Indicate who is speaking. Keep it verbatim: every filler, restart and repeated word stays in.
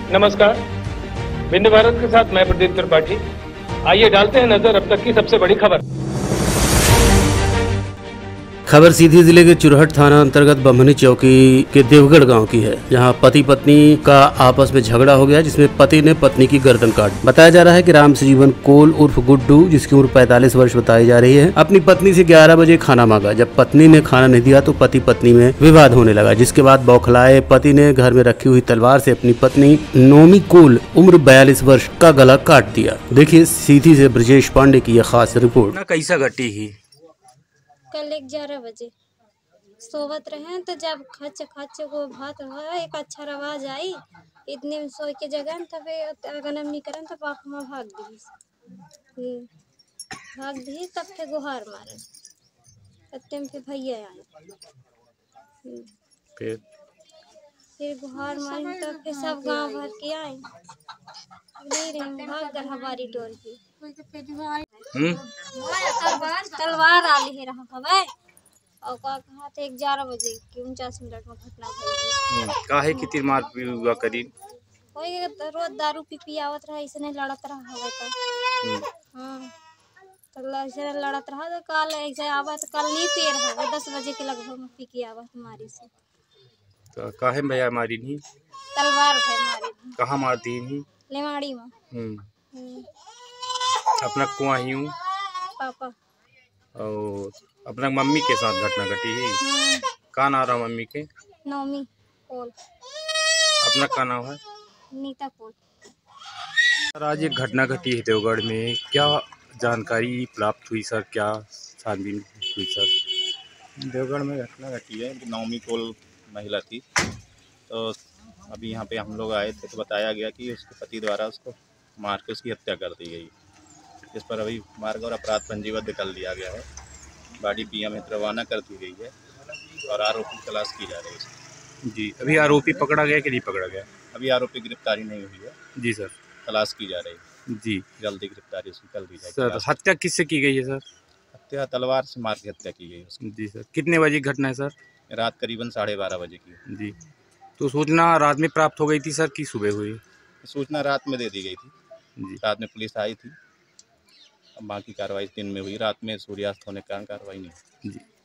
Speaker 1: नमस्कार, विंध्य भारत के साथ मैं प्रदीप त्रिपाठी। आइए डालते हैं नजर अब तक की सबसे बड़ी खबर।
Speaker 2: खबर सीधी जिले के चुरहट थाना अंतर्गत बम्हनी चौकी के देवगढ़ गांव की है, जहां पति पत्नी का आपस में झगड़ा हो गया, जिसमें पति ने पत्नी की गर्दन काट। बताया जा रहा है कि राम जीवन कोल उर्फ गुड्डू, जिसकी उम्र पैंतालीस वर्ष बताई जा रही है, अपनी पत्नी से ग्यारह बजे खाना मांगा। जब पत्नी ने खाना नहीं दिया तो पति पत्नी में विवाद होने लगा, जिसके बाद बौखलाए पति ने घर में रखी हुई तलवार से अपनी पत्नी नोमी कोल उम्र बयालीस वर्ष का गला काट दिया। देखिए सीधी से ब्रजेश पांडे की यह खास रिपोर्ट।
Speaker 3: कैसा घटी ही
Speaker 4: कल ग्यारह बजे सोवत रहे तो जब खच खच को भात हुआ, एक अच्छा आवाज आई, इतने में सोए के जगह तब गनम नहीं करन तब आप में भाग दी भाग दी तब फिर गुहार मारे, तब फिर भैया आए,
Speaker 3: फिर
Speaker 4: फिर गुहार मारे तब फिर सब गांव भर के आए, नहीं रही भाग कर हमारी टोल की तलवार आली है रहा हवे और का कहा थे ग्यारह बजे की उनचास मिनट में घटना भई।
Speaker 3: काहे की तीर मार हुआ करी
Speaker 4: कोई रोज दारू पी पी आवत रहा, इसने लड़त रहा हवे तो हां तो ऐसे लड़त रहा तो कल ऐसे आवत, कल नहीं पी रहा है, दस बजे के लगभग में पी के आवत हमारी से।
Speaker 3: तो काहे भैया मारी नहीं?
Speaker 4: तलवार है मारी।
Speaker 3: कहाँ मारती नहीं?
Speaker 4: लेवाड़ी में।
Speaker 3: हम्म अपना कुआं ही हूँ
Speaker 4: पापा
Speaker 3: और अपना मम्मी के साथ घटना घटी है। का नाम रहा मम्मी के?
Speaker 4: नौमी कोल।
Speaker 3: अपना का नाम है?
Speaker 4: नीता कोल।
Speaker 3: सर आज एक घटना घटी है देवगढ़ में, क्या जानकारी प्राप्त हुई सर, क्या छानबीन हुई सर?
Speaker 5: देवगढ़ में घटना घटी है कि नौमी कोल महिला थी, तो अभी यहाँ पे हम लोग आए थे तो बताया गया कि उसके पति द्वारा उसको मार के उसकी हत्या कर दी गई, जिस पर अभी मार्ग और अपराध पंजीबद्ध कर लिया गया है। बॉडी पीएम में रवाना कर दी गई है और आरोपी तलाश की जा रही है।
Speaker 3: जी अभी आरोपी पकड़ा गया कि नहीं पकड़ा गया?
Speaker 5: अभी आरोपी गिरफ्तारी नहीं हुई है।
Speaker 3: जी सर
Speaker 5: तलाश की जा रही है।
Speaker 3: जी
Speaker 5: जल्दी गिरफ्तारी उसकी कर दी जाएगी।
Speaker 3: सर हत्या किससे की गई है सर?
Speaker 5: हत्या तलवार से मार के हत्या की गई उसकी।
Speaker 3: जी सर कितने बजे घटना है सर?
Speaker 5: रात करीबन साढ़े बारह बजे की।
Speaker 3: जी तो सूचना रात में प्राप्त हो गई थी सर कि सुबह हुई?
Speaker 5: सूचना रात में दे दी गई थी।
Speaker 3: जी
Speaker 5: रात में पुलिस आई थी, अब बाकी कार्रवाई दिन में हुई, रात में सूर्यास्त होने के कारण कार्रवाई नहीं।
Speaker 3: जी